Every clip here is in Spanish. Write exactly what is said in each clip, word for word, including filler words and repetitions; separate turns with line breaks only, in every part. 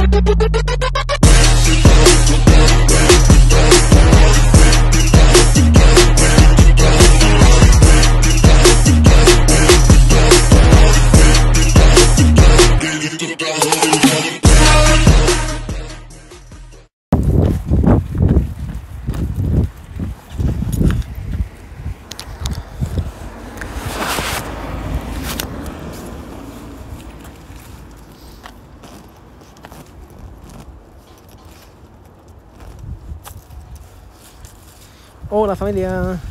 Hola familia.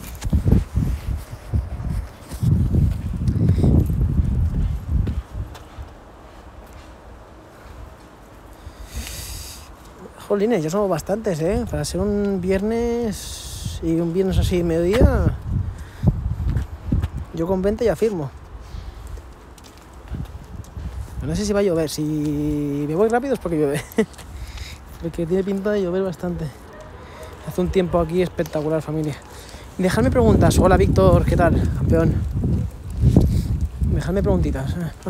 Jolines, ya somos bastantes, ¿eh? Para ser un viernes y un viernes así mediodía, yo con veinte ya firmo. No sé si va a llover, si me voy rápido es porque llueve, porque tiene pinta de llover bastante. Hace un tiempo aquí espectacular, familia. Dejadme preguntas. Hola Víctor, ¿qué tal, campeón? Dejadme preguntitas. Ah.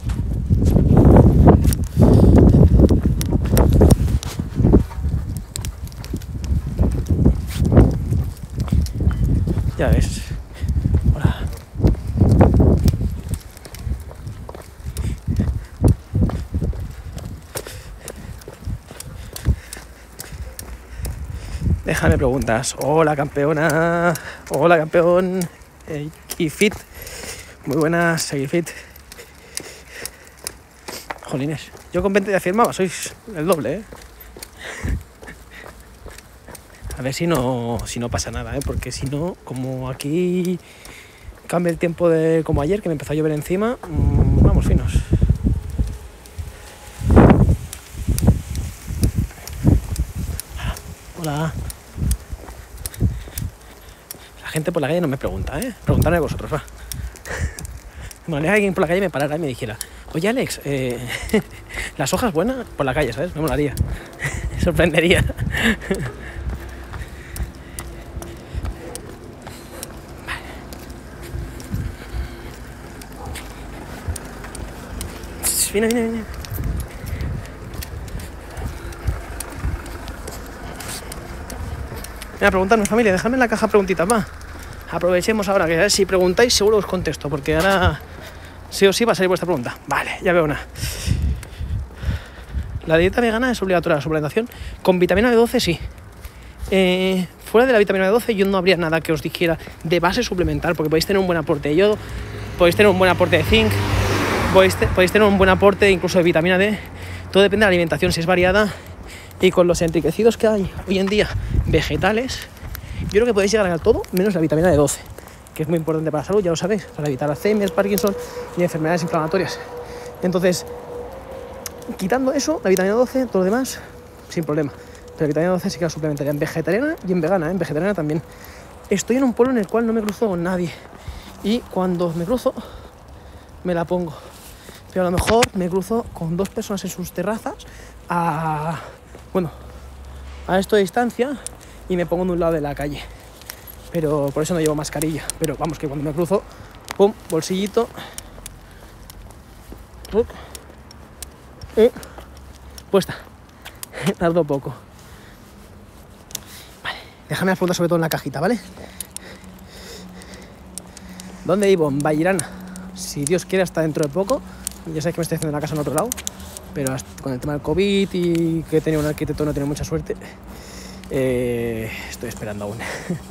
Ya ves. Hola. Déjame preguntas. Hola campeona. Hola campeón. Hey, Fit. Muy buenas, Fit. Jolines. Yo con veinte ya firmaba, sois el doble, ¿eh? A ver si no, si no pasa nada, ¿eh? Porque si no, como aquí cambia el tiempo de como ayer, que me empezó a llover encima, mmm, vamos finos. Hola. La gente por la calle no me pregunta, ¿eh? Preguntadme a vosotros, va. Bueno, si alguien por la calle me parara y me dijera, oye Alex, eh, las hojas buenas por la calle, ¿sabes? Me molaría. Me sorprendería. Viene, viene, viene. Mira, preguntadme, familia, dejadme en la caja preguntitas, va. Aprovechemos ahora, que a ver, si preguntáis seguro os contesto, porque ahora sí o sí va a salir vuestra pregunta. Vale, ya veo una. La dieta vegana es obligatoria, la suplementación. Con vitamina B doce sí. Eh, fuera de la vitamina B doce yo no habría nada que os dijera de base suplementar, porque podéis tener un buen aporte de yodo, podéis tener un buen aporte de zinc, podéis, te, podéis tener un buen aporte incluso de vitamina D. Todo depende de la alimentación, si es variada. Y con los enriquecidos que hay hoy en día vegetales, yo creo que podéis llegar a ganar todo menos la vitamina B doce, que es muy importante para la salud, ya lo sabéis, para evitar Alzheimer, Parkinson y enfermedades inflamatorias. Entonces, quitando eso, la vitamina doce, todo lo demás, sin problema. Pero la vitamina doce sí que la suplementaría en vegetariana y en vegana, ¿eh? En vegetariana también. Estoy en un pueblo en el cual no me cruzo con nadie. Y cuando me cruzo, me la pongo. Pero a lo mejor me cruzo con dos personas en sus terrazas a... Bueno, a esto de distancia y me pongo en un lado de la calle. Pero por eso no llevo mascarilla. Pero vamos, que cuando me cruzo, pum, bolsillito. Y puesta. Tardo poco. Vale, déjame las preguntas sobre todo en la cajita, ¿vale? ¿Dónde vivo? En Vallirana. Si Dios quiere, hasta dentro de poco. Ya sabéis que me estoy haciendo una casa en otro lado. Pero con el tema del COVID y que he tenido un arquitecto, no he tenido mucha suerte. Eh, estoy esperando aún.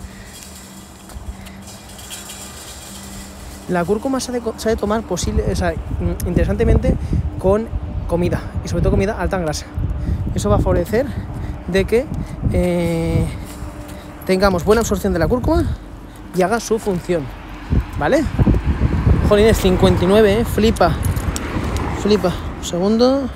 La cúrcuma se ha de, se ha de tomar posible, o sea, interesantemente con comida. Y sobre todo comida alta en grasa. Eso va a favorecer de que eh, tengamos buena absorción de la cúrcuma y haga su función. ¿Vale? Jolines, cincuenta y nueve, ¿eh? Flipa. Flipa. Un segundo.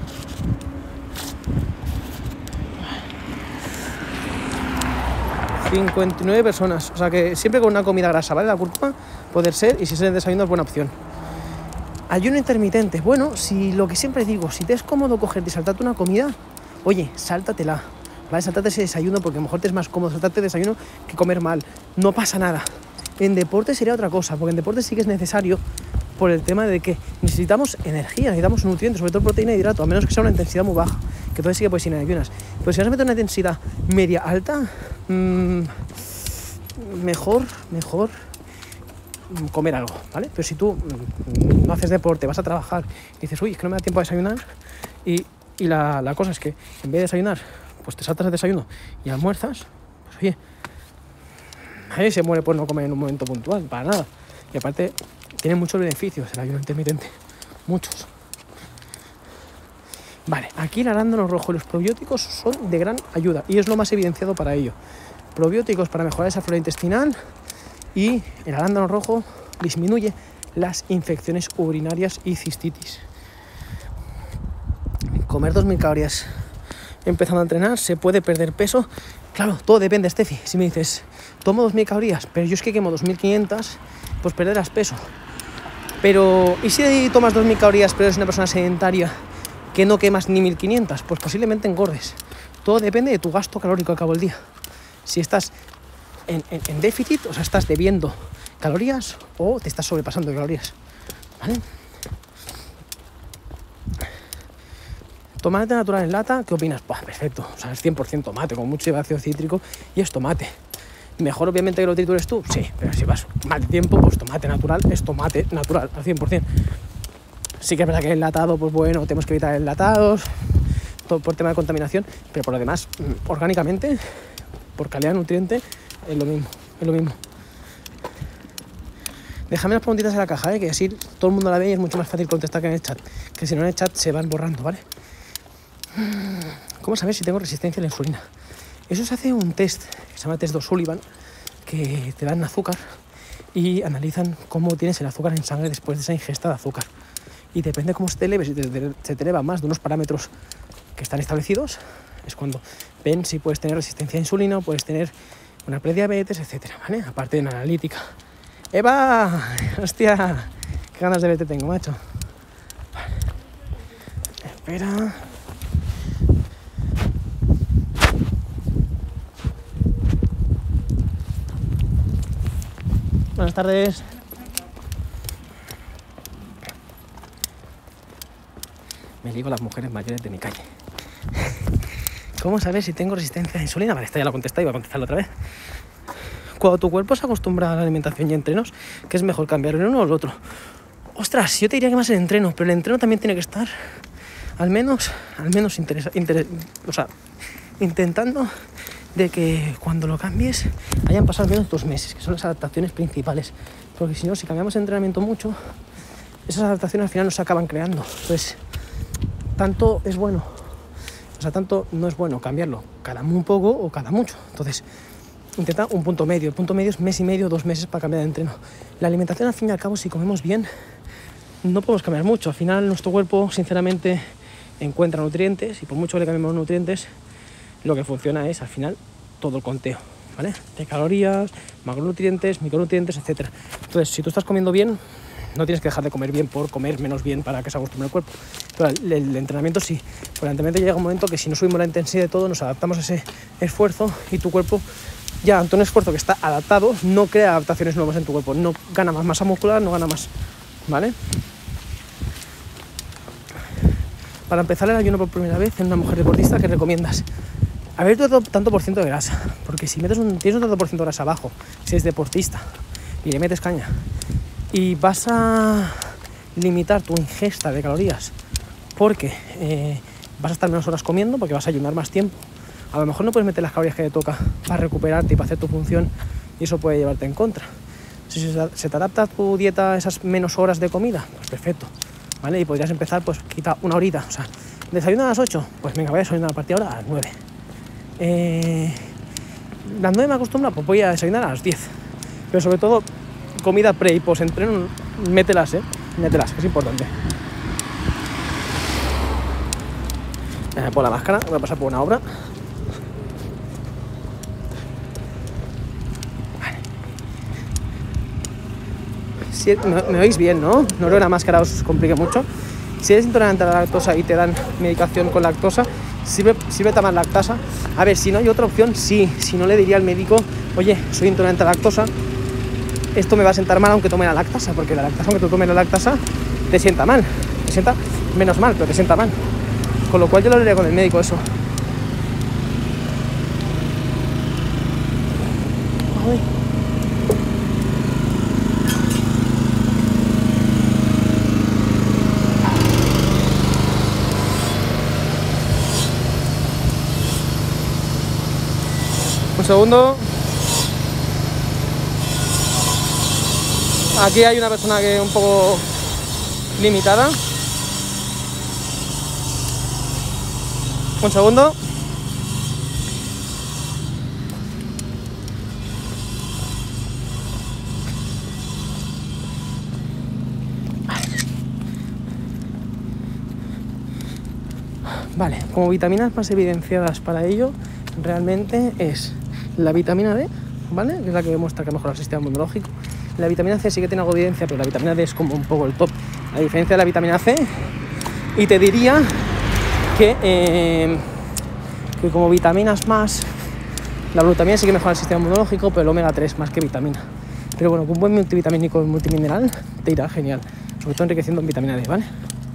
cincuenta y nueve personas. O sea que siempre con una comida grasa, ¿vale? La cúrcuma, poder ser, y si se el desayuno es buena opción. Ayuno intermitente. Bueno, si lo que siempre digo, si te es cómodo cogerte y saltarte una comida, oye, sáltatela. ¿Vale? Sáltate ese desayuno, porque a lo mejor te es más cómodo saltarte el desayuno que comer mal. No pasa nada. En deporte sería otra cosa, porque en deporte sí que es necesario por el tema de que necesitamos energía, necesitamos nutrientes, sobre todo proteína y hidrato, a menos que sea una intensidad muy baja, que entonces sí que puedes ir en ayunas. Pero si vas a meter una intensidad media alta, mmm, mejor, mejor comer algo, ¿vale? Pero si tú mmm, no haces deporte, vas a trabajar y dices, uy, es que no me da tiempo a desayunar, y, y la, la cosa es que en vez de desayunar, pues te saltas el desayuno y almuerzas, pues oye, nadie se muere por no comer en un momento puntual, para nada. Y aparte, tiene muchos beneficios el ayuno intermitente, muchos. Vale, aquí el arándano rojo y los probióticos son de gran ayuda y es lo más evidenciado para ello. Probióticos para mejorar esa flora intestinal y el arándano rojo disminuye las infecciones urinarias y cistitis. Comer dos mil calorías empezando a entrenar, se puede perder peso. Claro, todo depende, Steffi. Si me dices, tomo dos mil calorías, pero yo es que quemo dos mil quinientas, pues perderás peso. Pero, ¿y si tomas dos mil calorías, pero eres una persona sedentaria que no quemas ni mil quinientas? Pues posiblemente engordes. Todo depende de tu gasto calórico al cabo del día. Si estás en, en, en déficit, o sea, estás debiendo calorías o te estás sobrepasando de calorías, ¿vale? Tomate natural en lata, ¿qué opinas? Pues perfecto, o sea, es cien por ciento tomate, con mucho ácido cítrico y es tomate. Mejor obviamente que lo tritures tú, sí, pero si vas mal de tiempo, pues tomate natural es tomate natural, al cien por ciento. Sí que es verdad que el enlatado, pues bueno, tenemos que evitar enlatados, todo por tema de contaminación, pero por lo demás, orgánicamente, por calidad de nutriente, es lo mismo, es lo mismo. Déjame las preguntitas en la caja, ¿eh? Que así todo el mundo la ve y es mucho más fácil contestar que en el chat, que si no en el chat se van borrando, ¿vale? ¿Cómo saber si tengo resistencia a la insulina? Eso se hace un test, que se llama test de O'Sullivan, que te dan azúcar y analizan cómo tienes el azúcar en sangre después de esa ingesta de azúcar. Y depende de cómo se te eleve, si te, te, se te eleva más de unos parámetros que están establecidos, es cuando ven si puedes tener resistencia a insulina o puedes tener una prediabetes, etcétera, ¿vale? Aparte de una analítica. ¡Eva! ¡Hostia! ¡Qué ganas de verte tengo, macho! Vale. Espera... Buenas tardes. Me ligo a las mujeres mayores de mi calle. ¿Cómo saber si tengo resistencia a la insulina? Vale, esta ya la contesté y voy a contestarla otra vez. Cuando tu cuerpo se acostumbra a la alimentación y entrenos, ¿qué es mejor, cambiar el uno o el otro? Ostras, yo te diría que más el entreno, pero el entreno también tiene que estar al menos, al menos interesa, interes, o sea, intentando de que cuando lo cambies hayan pasado al menos dos meses, que son las adaptaciones principales, porque si no, si cambiamos el entrenamiento mucho, esas adaptaciones al final no se acaban creando. Entonces, tanto es bueno, o sea, tanto no es bueno cambiarlo cada muy poco o cada mucho. Entonces, intenta un punto medio. El punto medio es mes y medio, dos meses para cambiar de entreno. La alimentación, al fin y al cabo, si comemos bien, no podemos cambiar mucho. Al final, nuestro cuerpo, sinceramente, encuentra nutrientes y por mucho que le cambiemos nutrientes, lo que funciona es, al final, todo el conteo, ¿vale? De calorías, macronutrientes, micronutrientes, etcétera. Entonces, si tú estás comiendo bien, no tienes que dejar de comer bien por comer menos bien para que se acostumbre el cuerpo. Pero el, el entrenamiento sí. Evidentemente llega un momento que si no subimos la intensidad de todo, nos adaptamos a ese esfuerzo y tu cuerpo, ya ante un esfuerzo que está adaptado, no crea adaptaciones nuevas en tu cuerpo. No gana más masa muscular, no gana más, ¿vale? Para empezar el ayuno por primera vez en una mujer deportista, ¿qué recomiendas? A ver, tú tanto por ciento de grasa, porque si metes un, tienes un tanto por ciento de grasa abajo, si eres deportista y le metes caña y vas a limitar tu ingesta de calorías porque eh, vas a estar menos horas comiendo, porque vas a ayunar más tiempo, a lo mejor no puedes meter las calorías que te toca para recuperarte y para hacer tu función y eso puede llevarte en contra. Si se, se te adapta a tu dieta esas menos horas de comida, pues perfecto, ¿vale? Y podrías empezar, pues quita una horita, o sea, desayuno a las ocho, pues venga, voy a desayunar a partir de ahora a las nueve. Eh, las nueve me acostumbro, pues voy a desayunar a las diez. Pero sobre todo, comida pre y post entreno, mételas, eh, mételas, que es importante. Eh, por la máscara, voy a pasar por una obra. Vale. Si, me, me oís bien, ¿no? No creo que la máscara os complique mucho. Si eres intolerante a la lactosa y te dan medicación con lactosa, sirve, sirve tomar lactasa. A ver, si no hay otra opción, sí. Si no, le diría al médico, oye, soy intolerante a la lactosa, esto me va a sentar mal aunque tome la lactasa, porque la lactasa, aunque tú tomes la lactasa, te sienta mal, te sienta menos mal, pero te sienta mal. Con lo cual yo lo hablaría con el médico eso. Ay. Un segundo. Aquí hay una persona que es un poco limitada. Un segundo. Vale, como vitaminas más evidenciadas para ello, realmente es la vitamina D, ¿vale? Que es la que demuestra que mejora el sistema inmunológico. La vitamina C sí que tiene algo de evidencia, pero la vitamina D es como un poco el top, a diferencia de la vitamina C. Y te diría que, eh, que como vitaminas más, la glutamina sí que mejora el sistema inmunológico, pero el omega tres más que vitamina. Pero bueno, con un buen multivitamínico y multimineral te irá genial, sobre todo enriqueciendo en vitamina D, ¿vale?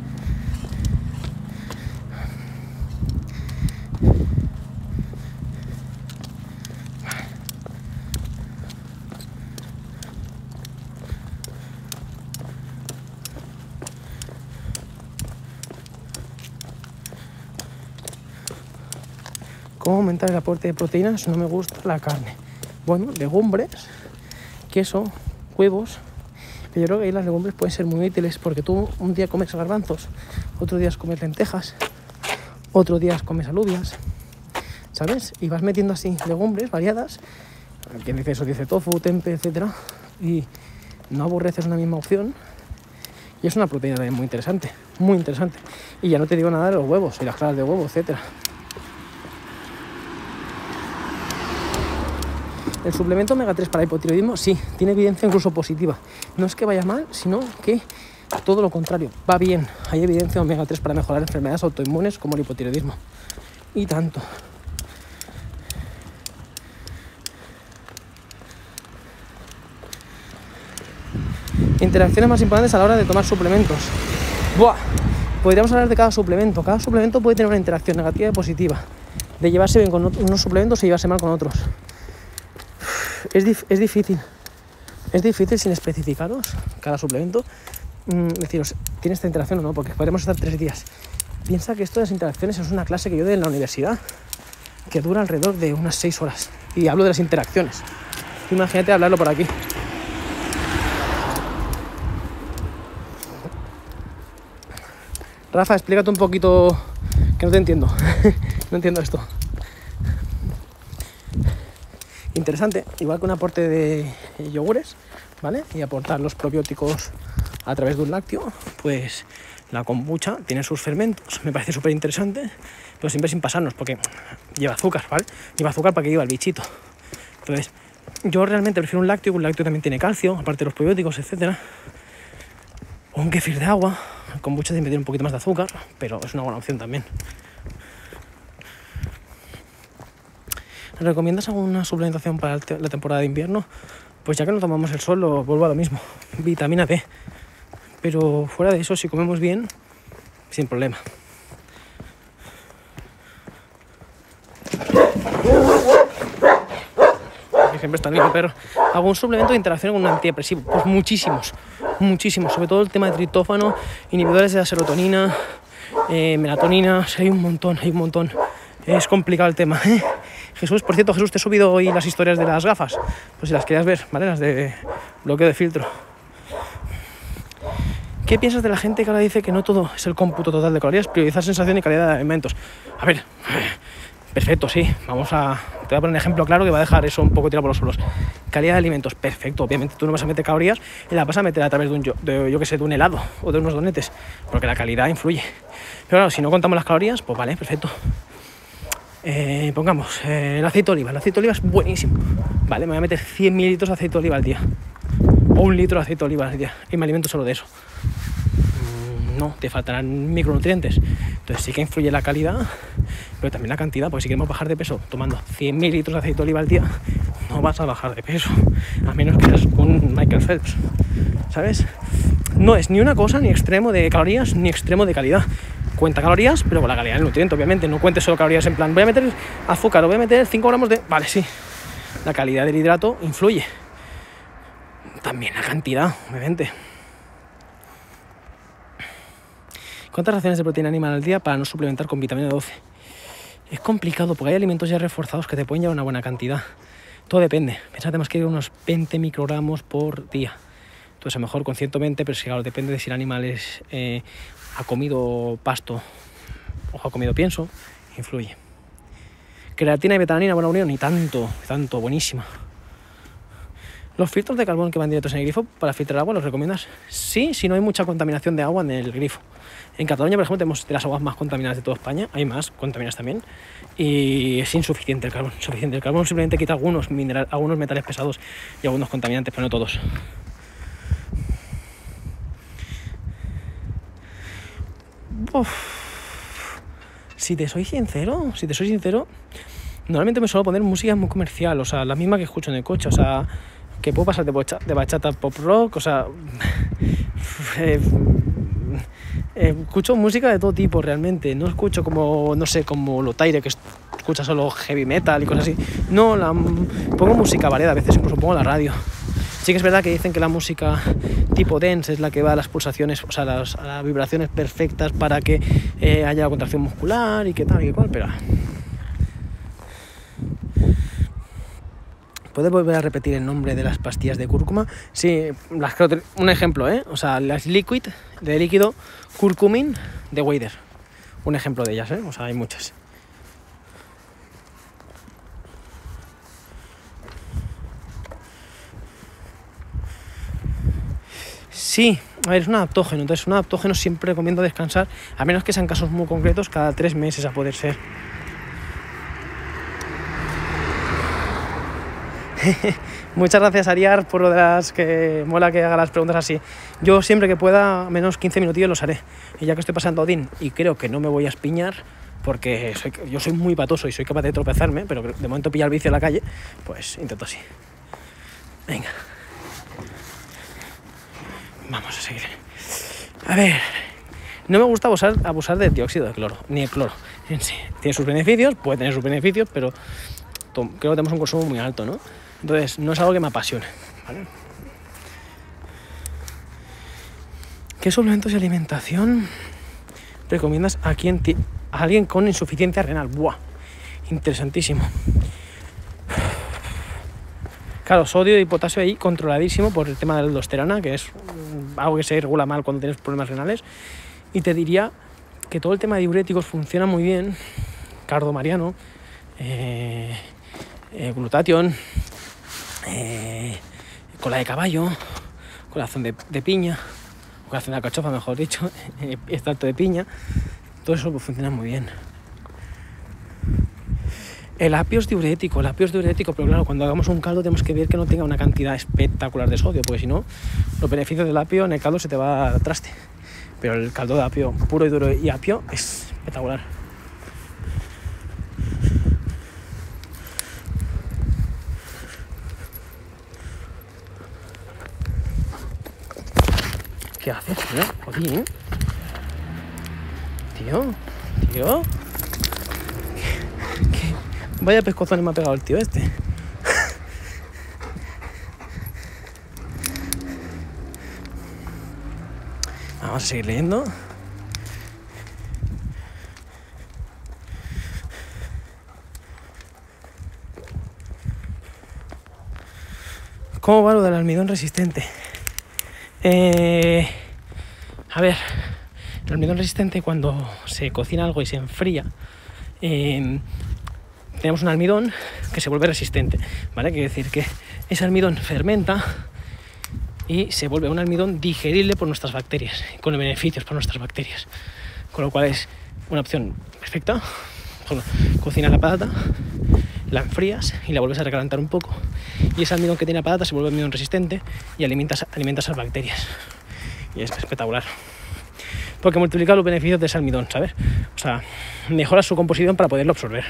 ¿Cómo aumentar el aporte de proteínas? No me gusta la carne. Bueno, legumbres, queso, huevos. Pero yo creo que ahí las legumbres pueden ser muy útiles porque tú un día comes garbanzos, otro día comes lentejas, otro día comes alubias, ¿sabes? Y vas metiendo así legumbres variadas. Quien dice eso dice tofu, tempe, etcétera. Y no aborreces una misma opción. Y es una proteína también muy interesante, muy interesante. Y ya no te digo nada de los huevos y las claras de huevo, etcétera. El suplemento omega tres para hipotiroidismo, sí, tiene evidencia incluso positiva. No es que vaya mal, sino que todo lo contrario, va bien. Hay evidencia de omega tres para mejorar enfermedades autoinmunes como el hipotiroidismo. Y tanto. Interacciones más importantes a la hora de tomar suplementos. ¡Buah! Podríamos hablar de cada suplemento. Cada suplemento puede tener una interacción negativa y positiva. De llevarse bien con unos suplementos y llevarse mal con otros. Es, dif es difícil, es difícil sin especificaros cada suplemento, mmm, deciros, ¿tiene esta interacción o no? Porque podremos estar tres días. Piensa que esto de las interacciones es una clase que yo doy en la universidad, que dura alrededor de unas seis horas. Y hablo de las interacciones. Imagínate hablarlo por aquí. Rafa, explícate un poquito, que no te entiendo. No entiendo esto. Interesante, igual que un aporte de yogures, ¿vale? Y aportar los probióticos a través de un lácteo, pues la kombucha tiene sus fermentos, me parece súper interesante, pero siempre sin pasarnos, porque lleva azúcar, ¿vale? Lleva azúcar para que lleva el bichito. Entonces, yo realmente prefiero un lácteo, que un lácteo también tiene calcio, aparte de los probióticos, etcétera. O un kefir de agua, el kombucha siempre tiene un poquito más de azúcar, pero es una buena opción también. ¿Recomiendas alguna suplementación para la temporada de invierno? Pues ya que no tomamos el sol, lo vuelvo a lo mismo. Vitamina D. Pero fuera de eso, si comemos bien, sin problema. Por ejemplo, está el perro. ¿Algún suplemento de interacción con un antidepresivo? Pues muchísimos, muchísimos. Sobre todo el tema de triptófano, inhibidores de la serotonina, eh, melatonina. O sea, hay un montón, hay un montón. Es complicado el tema, ¿eh? Jesús, por cierto, Jesús, te he subido hoy las historias de las gafas. Pues si las querías ver, ¿vale? Las de bloqueo de filtro. ¿Qué piensas de la gente que ahora dice que no todo es el cómputo total de calorías, priorizar sensación y calidad de alimentos? A ver, perfecto, sí. Vamos a... Te voy a poner un ejemplo claro que va a dejar eso un poco tirado por los suelos. Calidad de alimentos, perfecto. Obviamente tú no vas a meter calorías y la vas a meter a través de un, yo, de, yo que sé, de un helado o de unos donetes, porque la calidad influye. Pero claro, si no contamos las calorías, pues vale, perfecto. Eh, pongamos eh, el aceite de oliva. El aceite de oliva es buenísimo. Vale, me voy a meter cien mililitros de aceite de oliva al día. O un litro de aceite de oliva al día. Y me alimento solo de eso. no, te faltarán micronutrientes. Entonces sí que influye la calidad, pero también la cantidad, porque si queremos bajar de peso tomando cien mil litros de aceite de oliva al día, no vas a bajar de peso, a menos que seas un Michael Phelps, ¿sabes? No es ni una cosa, ni extremo de calorías, ni extremo de calidad. Cuenta calorías, pero con la calidad del nutriente, obviamente. No cuentes solo calorías en plan, voy a meter azúcar o voy a meter cinco gramos de... Vale, sí. La calidad del hidrato influye. También la cantidad, obviamente. ¿Cuántas raciones de proteína animal al día para no suplementar con vitamina doce? Es complicado porque hay alimentos ya reforzados que te pueden llevar una buena cantidad. Todo depende. Pensad, más que ir unos veinte microgramos por día. Entonces a lo mejor con ciento veinte, pero si claro, depende de si el animal es, eh, ha comido pasto o ha comido pienso, influye. Creatina y betalanina, buena unión, ni tanto, tanto, buenísima. ¿Los filtros de carbón que van directos en el grifo para filtrar agua los recomiendas? Sí, si no hay mucha contaminación de agua en el grifo. En Cataluña, por ejemplo, tenemos de las aguas más contaminadas de toda España, hay más contaminadas también, y es insuficiente el carbón. Suficiente. El carbón simplemente quita algunos, mineral, algunos metales pesados y algunos contaminantes, pero no todos. Uf. Si te soy sincero, si te soy sincero, normalmente me suelo poner música muy comercial, o sea, la misma que escucho en el coche, o sea, que puedo pasar de, bocha, de bachata a pop rock, o sea, eh, eh, escucho música de todo tipo realmente, no escucho como, no sé, como Lotaire, que escucha solo heavy metal y cosas así, no, la, pongo música variada, a veces incluso pongo la radio. Sí que es verdad que dicen que la música tipo dance es la que va a las pulsaciones, o sea, las, a las vibraciones perfectas para que eh, haya contracción muscular y que tal y que cual, pero... ¿Puedes volver a repetir el nombre de las pastillas de cúrcuma? Sí, las creo, un ejemplo, ¿eh? O sea, las liquid, de líquido, curcumin de Weider. Un ejemplo de ellas, ¿eh? O sea, hay muchas. Sí, a ver, es un adaptógeno, entonces un adaptógeno siempre recomiendo descansar, a menos que sean casos muy concretos, cada tres meses a poder ser. Muchas gracias, Ariar, por lo de las que mola que haga las preguntas así. Yo siempre que pueda, menos quince minutillos los haré. Y ya que estoy pasando Odín y creo que no me voy a espiñar, porque soy, yo soy muy patoso y soy capaz de tropezarme, pero de momento pillar el vicio en la calle, pues intento así. Venga. Vamos a seguir. A ver, no me gusta abusar, abusar del dióxido de cloro, ni el cloro en sí. Tiene sus beneficios, puede tener sus beneficios, pero creo que tenemos un consumo muy alto, ¿no? Entonces, no es algo que me apasione, ¿vale? ¿Qué suplementos de alimentación recomiendas a, quien t- a alguien con insuficiencia renal? ¡Buah! Interesantísimo. Claro, sodio y potasio ahí controladísimo por el tema de la aldosterona, que es algo que se regula mal cuando tienes problemas renales. Y te diría que todo el tema de diuréticos funciona muy bien. Cardo mariano, eh, eh, glutatión, eh, cola de caballo, corazón de, de piña, corazón de alcachofa, mejor dicho, extracto de piña. Todo eso pues, funciona muy bien. El apio es diurético, el apio es diurético, pero claro, cuando hagamos un caldo tenemos que ver que no tenga una cantidad espectacular de sodio, porque si no, los beneficios del apio en el caldo se te va al traste. Pero el caldo de apio puro y duro y apio es espectacular. ¿Qué haces, tío? Oye, tío, tío. Vaya pescozones me ha pegado el tío este. Vamos a seguir leyendo. ¿Cómo va lo del almidón resistente? Eh, a ver, el almidón resistente cuando se cocina algo y se enfría, eh, tenemos un almidón que se vuelve resistente, ¿vale? Quiere decir que ese almidón fermenta y se vuelve un almidón digerible por nuestras bacterias, con beneficios para nuestras bacterias. Con lo cual es una opción perfecta. Bueno, cocinas la patata, la enfrías y la vuelves a recalentar un poco. Y ese almidón que tiene la patata se vuelve almidón resistente y alimentas, alimentas a las bacterias. Y es espectacular. porque multiplica los beneficios de ese almidón, ¿sabes? O sea, mejora su composición para poderlo absorber.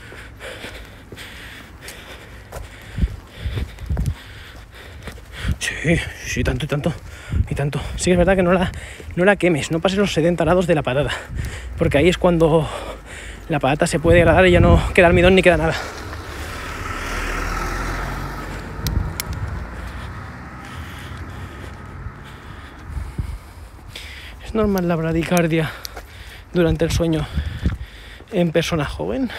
Sí, sí, tanto y tanto, y tanto. Sí que es verdad que no la, no la quemes, no pases los setenta grados de la patata, porque ahí es cuando la patata se puede degradar y ya no queda almidón ni queda nada. ¿Es normal la bradicardia durante el sueño en persona joven?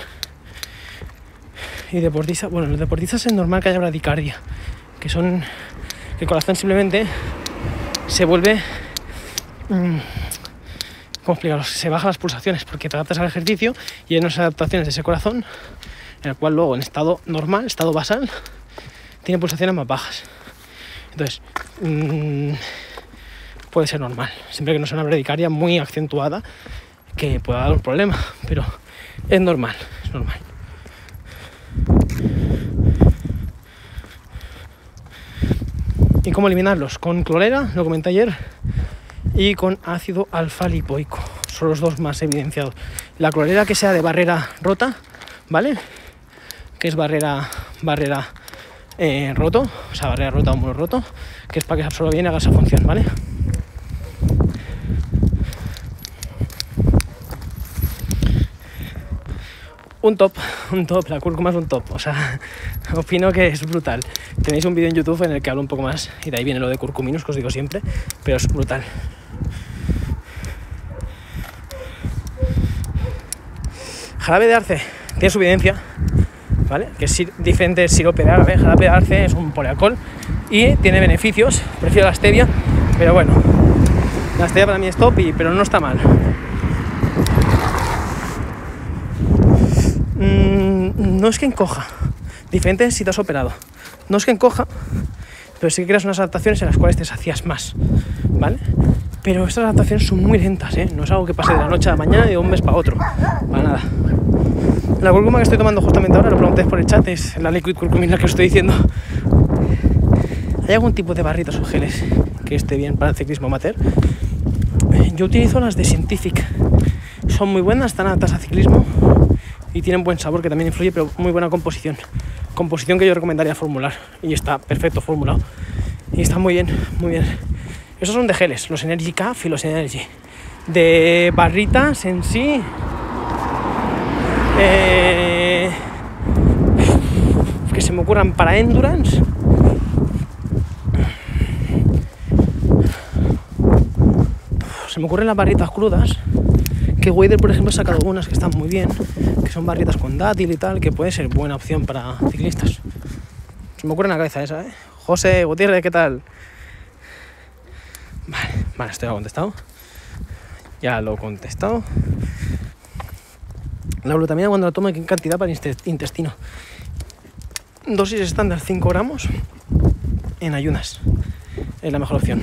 Y deportistas, bueno, los deportistas es normal que haya bradicardia, que son... que el corazón simplemente se vuelve, mmm, ¿cómo explicarlo? Se bajan las pulsaciones porque te adaptas al ejercicio y hay unas adaptaciones de ese corazón en el cual luego en estado normal, estado basal, tiene pulsaciones más bajas. Entonces, mmm, puede ser normal, siempre que no sea una bradicardia muy acentuada que pueda dar un problema, pero es normal, es normal. ¿Y cómo eliminarlos? Con clorela, lo comenté ayer, y con ácido alfa-lipoico. Son los dos más evidenciados. La clorela que sea de barrera rota, ¿vale? Que es barrera, barrera eh, roto, o sea, barrera rota o muro roto, que es para que se absorba bien y haga esa función, ¿vale? Un top, un top, la cúrcuma es un top, o sea, opino que es brutal. Tenéis un vídeo en YouTube en el que hablo un poco más, y de ahí viene lo de curcuminus, que os digo siempre, pero es brutal. Jarabe de arce, tiene su evidencia, ¿vale? Que es diferente del sirope de árabe. Jarabe de arce es un polialcohol y tiene beneficios, prefiero la stevia, pero bueno, la stevia para mí es top, y, pero no está mal. No es que encoja, diferente si te has operado. No es que encoja, pero sí que creas unas adaptaciones en las cuales te sacias más, ¿vale? Pero estas adaptaciones son muy lentas, ¿eh? No es algo que pase de la noche a la mañana y de un mes para otro, para nada. La cúrcuma que estoy tomando justamente ahora, lo preguntéis por el chat, es la liquid curcumina que os estoy diciendo. ¿Hay algún tipo de barritas o geles que esté bien para el ciclismo amateur? Yo utilizo las de Scientific. Son muy buenas, están adaptadas al ciclismo y tienen buen sabor, que también influye, pero muy buena composición. Composición que yo recomendaría formular, y está perfecto formulado. Y está muy bien, muy bien. Esos son de geles, los Energy Caf y los Energy. De barritas en sí... Eh, que se me ocurran para Endurance... Se me ocurren las barritas crudas, que Wader, por ejemplo, ha sacado unas que están muy bien, que son barritas con dátil y tal, que puede ser buena opción para ciclistas. Se me ocurre en la cabeza esa, ¿eh? José Gutiérrez, ¿qué tal? Vale, vale, esto ya lo he contestado. Ya lo he contestado. La glutamina, cuando la tomo, ¿en qué cantidad para el intestino? Dosis estándar cinco gramos en ayunas. Es la mejor opción.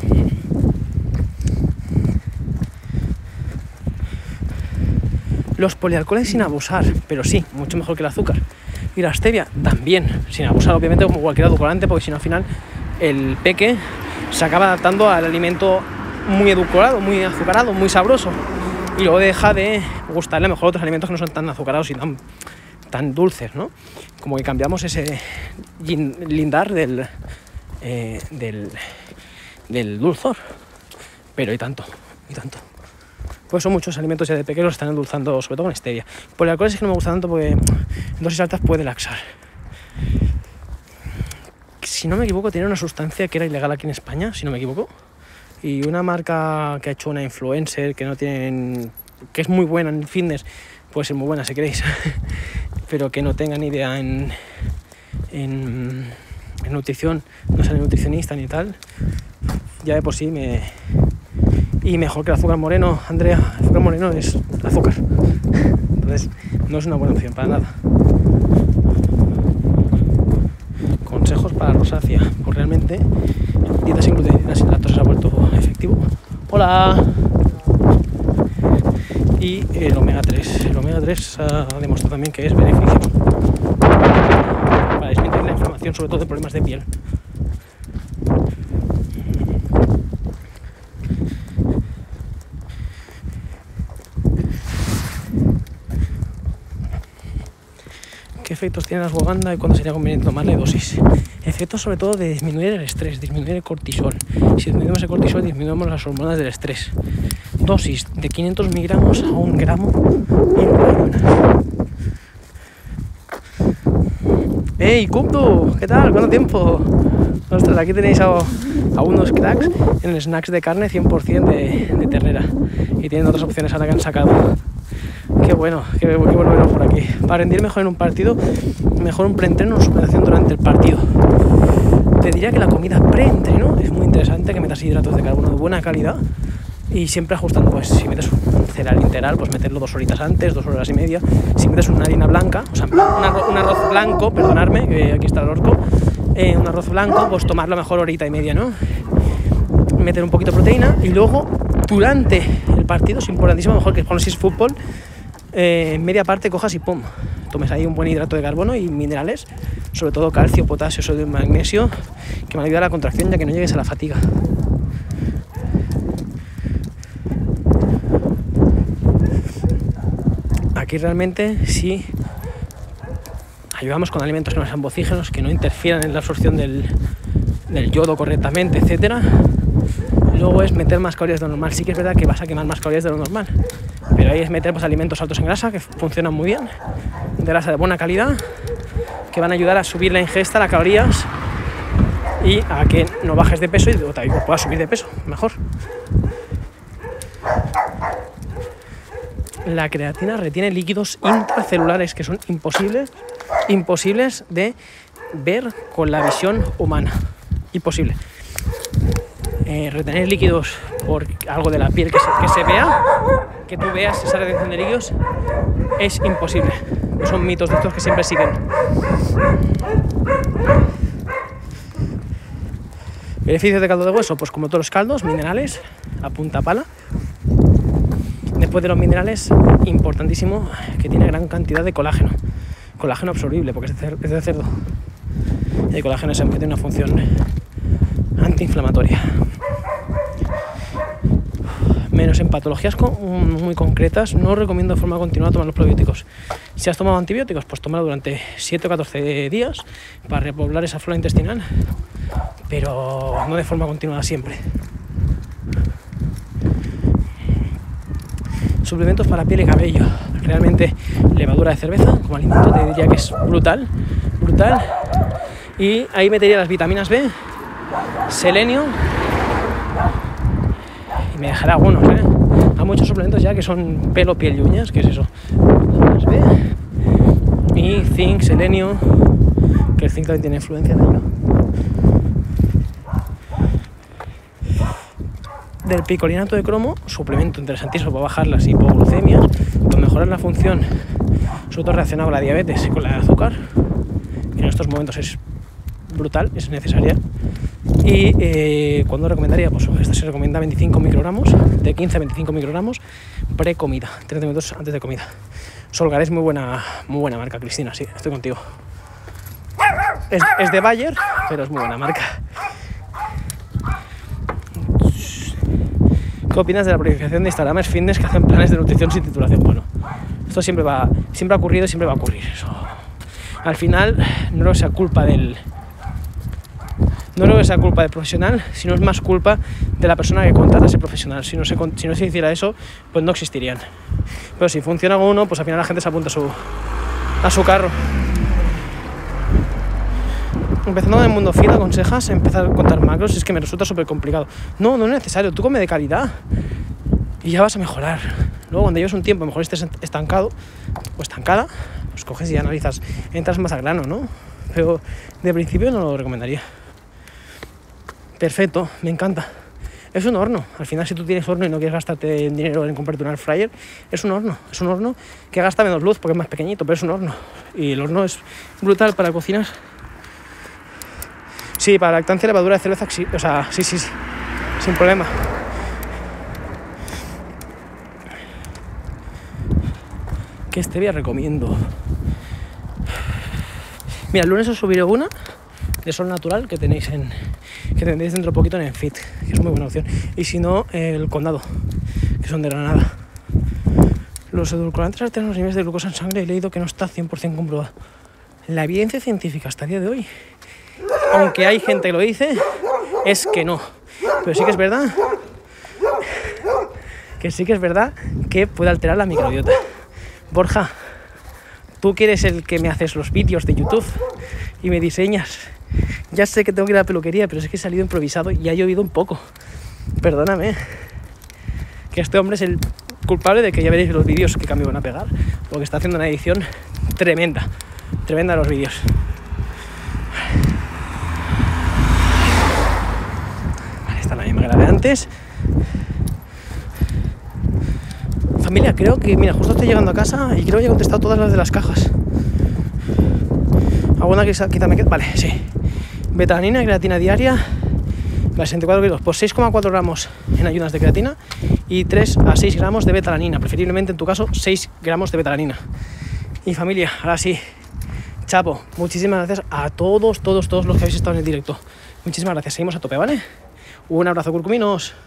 Los polialcoholes sin abusar, pero sí, mucho mejor que el azúcar. Y la stevia también, sin abusar, obviamente, como cualquier edulcorante, porque si no, al final el peque se acaba adaptando al alimento muy edulcorado, muy azucarado, muy sabroso, y luego deja de gustarle a lo mejor otros alimentos que no son tan azucarados y tan, tan dulces, ¿no? Como que cambiamos ese lindar del, eh, del, del dulzor, pero y tanto, y tanto. Pues son muchos alimentos ya de pequeños que están endulzando, sobre todo con stevia. Por el alcohol es que no me gusta tanto porque en dosis altas puede laxar. Si no me equivoco, tiene una sustancia que era ilegal aquí en España, si no me equivoco. Y una marca que ha hecho una influencer que no tienen, que es muy buena en fitness, puede ser muy buena si queréis, pero que no tenga ni idea en, en, en nutrición, no sea ni nutricionista ni tal, ya de por sí me... Y mejor que el azúcar moreno, Andrea, el azúcar moreno es azúcar. Entonces, no es una buena opción para nada. Consejos para rosácea. Pues realmente, dieta sin gluten y sin lactosa se ha vuelto efectivo. ¡Hola! Y el omega tres. El omega tres ha demostrado también que es beneficioso para disminuir la inflamación, sobre todo de problemas de piel. ¿Qué efectos tiene la ashwagandha y cuándo sería conveniente tomarle dosis? Efectos sobre todo de disminuir el estrés, disminuir el cortisol. Si disminuimos el cortisol, disminuimos las hormonas del estrés. Dosis de quinientos miligramos a un gramo intravenous. ¡Hey, Kubdu! ¿Qué tal? ¿Cuánto tiempo? Ostras, aquí tenéis a, a unos cracks en el snacks de carne cien por ciento de, de ternera. Y tienen otras opciones ahora que han sacado. Qué bueno, qué, qué bueno verlos por aquí. Para rendir mejor en un partido, mejor un preentreno o suplementación durante el partido. Te diría que la comida preentreno es muy interesante, que metas hidratos de carbono de buena calidad y siempre ajustando, pues si metes un cereal integral, pues meterlo dos horitas antes, dos horas y media. Si metes una harina blanca, o sea, un arroz, un arroz blanco, perdonadme, que aquí está el orco, eh, un arroz blanco, pues tomarlo mejor horita y media, ¿no? Meter un poquito de proteína y luego, durante el partido, es importantísimo, mejor que cuando si es fútbol, eh, en media parte cojas y pum, tomes ahí un buen hidrato de carbono y minerales, sobre todo calcio, potasio, sodio y magnesio, que me ayuda a la contracción ya que no llegues a la fatiga. Aquí realmente sí ayudamos con alimentos que no sean vocígenos, que no interfieran en la absorción del, del yodo correctamente, etcétera. Luego es meter más calorías de lo normal. Sí que es verdad que vas a quemar más calorías de lo normal, pero ahí es meter pues, alimentos altos en grasa, que funcionan muy bien, de grasa de buena calidad, que van a ayudar a subir la ingesta, las calorías y a que no bajes de peso y o también puedas subir de peso mejor. La creatina retiene líquidos intracelulares que son imposibles, imposibles de ver con la visión humana. Imposible. Eh, retener líquidos por algo de la piel que se, que se vea, que tú veas esa retención de líquidos, es imposible. Son mitos de estos que siempre siguen. Beneficios de caldo de hueso, pues como todos los caldos, minerales a punta pala. Después de los minerales, importantísimo, que tiene gran cantidad de colágeno. Colágeno absorbible, porque es de cerdo. El colágeno es, tiene una función antiinflamatoria. Menos en patologías con, muy concretas, no recomiendo de forma continua tomar los probióticos. Si has tomado antibióticos, pues tómalo durante siete o catorce días para repoblar esa flora intestinal, pero no de forma continuada siempre. Suplementos para piel y cabello. Realmente levadura de cerveza como alimento te diría que es brutal, brutal. Y ahí metería las vitaminas B, selenio, y me dejará algunos, ¿eh? Hay muchos suplementos ya que son pelo, piel y uñas, ¿qué es eso? Vitaminas B y zinc, selenio, que el zinc también tiene influencia de ello. Del picolinato de cromo, suplemento interesantísimo para bajar las hipoglucemias, para mejorar la función, sobre todo relacionado con la diabetes y con la de azúcar, que en estos momentos es brutal, es necesaria. Y eh, ¿cuándo recomendaría? Pues esta se recomienda veinticinco microgramos, de quince a veinticinco microgramos pre-comida, treinta minutos antes de comida. Solgar es muy buena, muy buena marca, Cristina, sí, estoy contigo. Es, es de Bayer, pero es muy buena marca. ¿Qué opinas de la proliferación de Instagramers fitness que hacen planes de nutrición sin titulación? Bueno, esto siempre va, siempre ha ocurrido y siempre va a ocurrir. Eso. Al final, no creo que sea culpa del, no creo que sea culpa del profesional, sino es más culpa de la persona que contrata a ese profesional. Si no se, si no se hiciera eso, pues no existirían. Pero si funciona con uno, pues al final la gente se apunta a su, a su carro. Empezando en el mundo fit, aconsejas empezar a contar macros, es que me resulta súper complicado. No, no es necesario, tú come de calidad y ya vas a mejorar. Luego cuando lleves un tiempo, mejor estés estancado o estancada, pues coges y analizas, entras más al grano, ¿no? Pero de principio no lo recomendaría. Perfecto, me encanta. Es un horno, al final si tú tienes horno y no quieres gastarte dinero en comprarte un air fryer, es un horno, es un horno que gasta menos luz porque es más pequeñito, pero es un horno. Y el horno es brutal para cocinar. Sí, para lactancia, levadura de cerveza, sí, o sea, sí, sí, sí, sin problema. ¿Qué stevia recomiendo? Mira, el lunes os subiré una de sol natural que tenéis en que tendréis dentro de poquito en Fit, que es muy buena opción. Y si no, el condado, que son de Granada. Los edulcorantes alteran los niveles de glucosa en sangre, he leído que no está cien por ciento comprobado. La evidencia científica hasta el día de hoy, aunque hay gente que lo dice, es que no. Pero sí que es verdad que sí que es verdad que puede alterar la microbiota. Borja, tú que eres el que me haces los vídeos de YouTube y me diseñas, ya sé que tengo que ir a la peluquería, pero es que he salido improvisado y ha llovido un poco. Perdóname, que este hombre es el culpable de que ya veréis los vídeos que cambio van a pegar, porque está haciendo una edición tremenda, tremenda los vídeos. Vale, está la misma que la de antes. Familia, creo que, mira, justo estoy llegando a casa y creo que he contestado todas las de las cajas. ¿Alguna que quizá me quede? Vale, sí. Betalanina, creatina diaria, sesenta y cuatro kilos, pues seis coma cuatro gramos en ayunas de creatina y tres a seis gramos de betalanina, preferiblemente en tu caso seis gramos de betalanina. Y familia, ahora sí, chapo, muchísimas gracias a todos, todos, todos los que habéis estado en el directo. Muchísimas gracias, seguimos a tope, ¿vale? Un abrazo, curcuminos.